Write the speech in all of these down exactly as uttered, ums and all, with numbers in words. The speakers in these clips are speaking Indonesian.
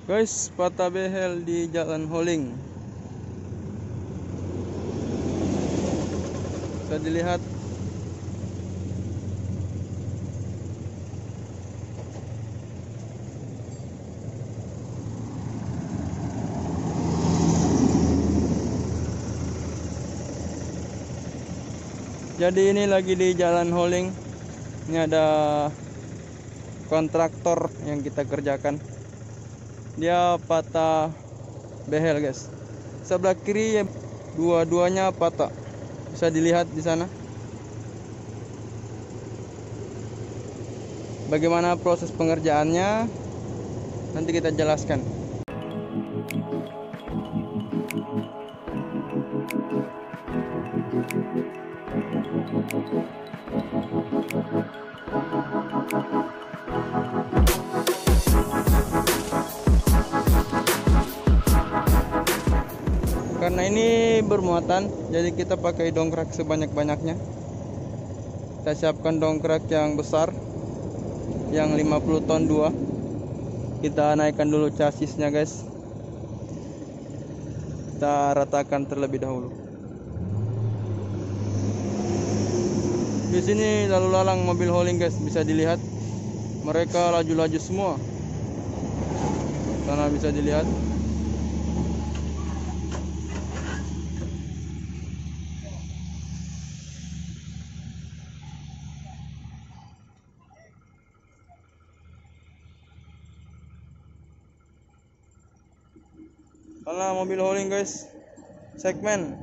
Guys, patah behel di Jalan Holing. Bisa dilihat. Jadi ini lagi di Jalan Holing. Ini ada kontraktor yang kita kerjakan. Dia patah behel, guys. Sebelah kiri dua-duanya patah. Bisa dilihat di sana. Bagaimana proses pengerjaannya? Nanti kita jelaskan. Karena ini bermuatan, jadi kita pakai dongkrak sebanyak-banyaknya. Kita siapkan dongkrak yang besar, yang lima puluh ton dua. Kita naikkan dulu chassisnya, guys. Kita ratakan terlebih dahulu. Di sini lalu lalang mobil hauling, guys, bisa dilihat. Mereka laju-laju semua. Sana bisa dilihat. Karena mobil hauling, guys, segmen.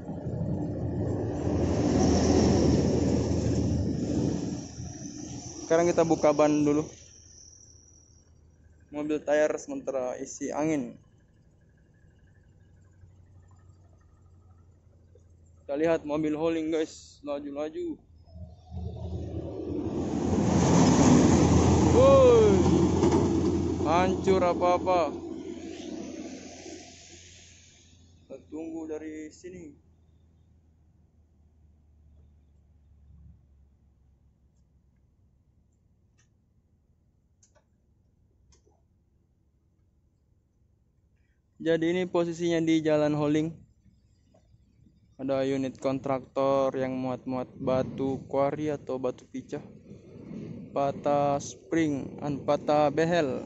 Sekarang kita buka ban dulu. Mobil tayar sementara isi angin. Kita lihat mobil hauling, guys, laju-laju. Woi, hancur apa-apa. Kita tunggu dari sini. Jadi ini posisinya di Jalan Holing. Ada unit kontraktor yang muat-muat batu kuari atau batu picah. Patah spring, an patah behel.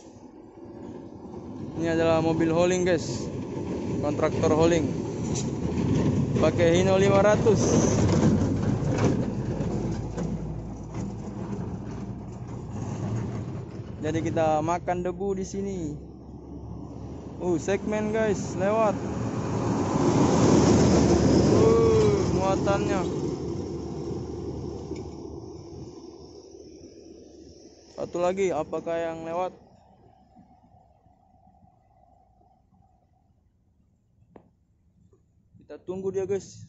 Ini adalah mobil hauling, guys. Kontraktor hauling. Pakai Hino lima ratus. Jadi kita makan debu di sini. Uh, segmen, guys, lewat. Uh, muatannya. Satu lagi, apakah yang lewat? Kita tunggu dia, guys.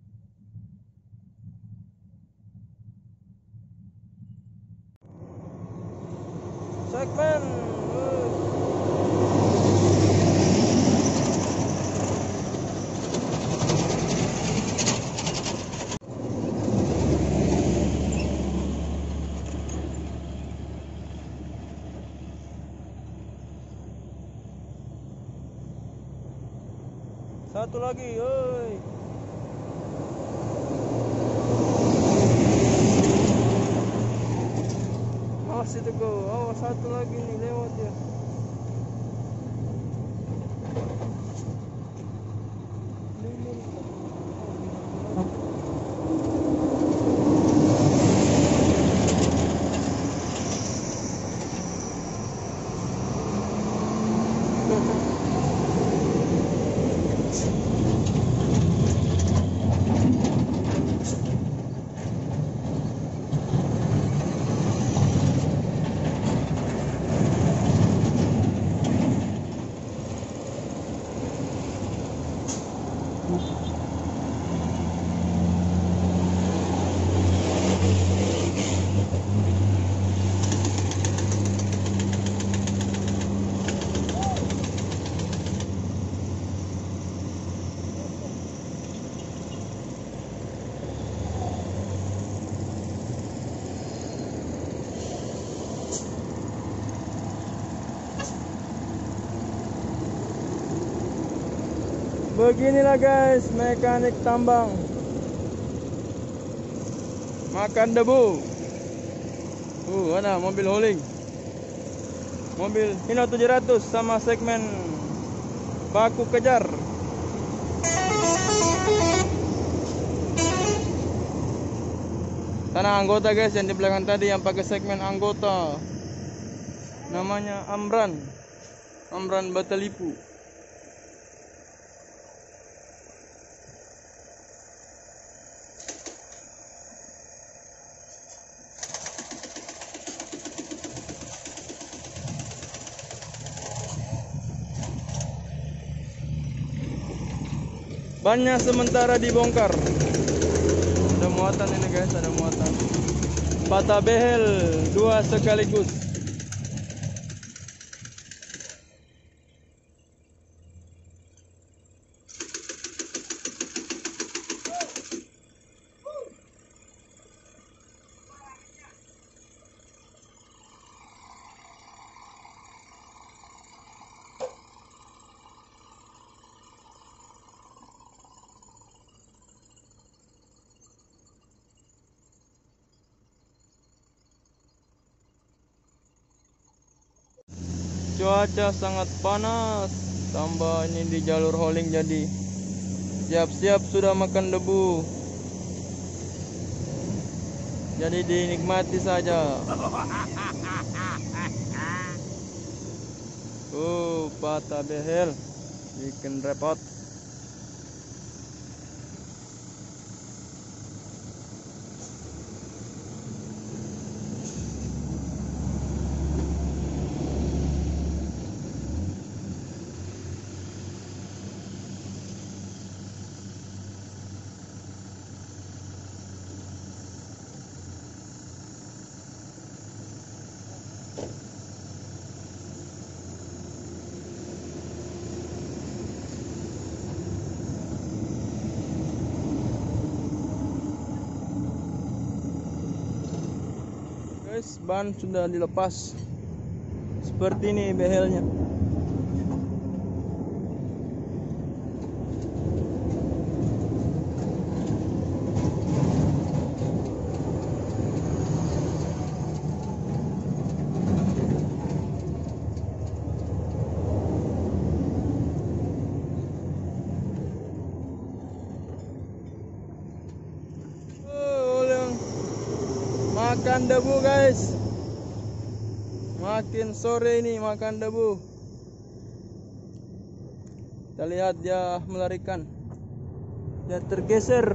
Segmen. Satu lagi, oi. Awas itu go, awas satu lagi nih lewat ya. Beginilah guys mekanik tambang makan debu. Uh, mana mobil hauling, mobil Hino tujuh ratus sama segmen baku kejar. Sana anggota guys yang di belakang tadi yang pakai segmen anggota, namanya Amran, Amran Batalipu. Bannya sementara dibongkar. Ada muatan ini guys, ada muatan. Patah behel dua sekaligus. Cuaca sangat panas, tambah ini di jalur hauling jadi siap-siap sudah makan debu. Jadi dinikmati saja. Uh, patah behel, bikin repot. Guys, ban sudah dilepas. Seperti ini behelnya. Makan debu guys, makin sore ini makan debu. Kita lihat dia melarikan, dia tergeser.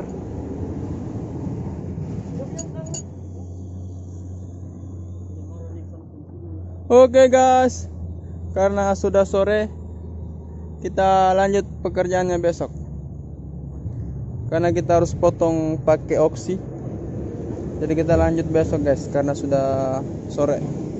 Oke guys, karena sudah sore, kita lanjut pekerjaannya besok. Karena kita harus potong pakai oksi. Jadi kita lanjut besok guys, karena sudah sore.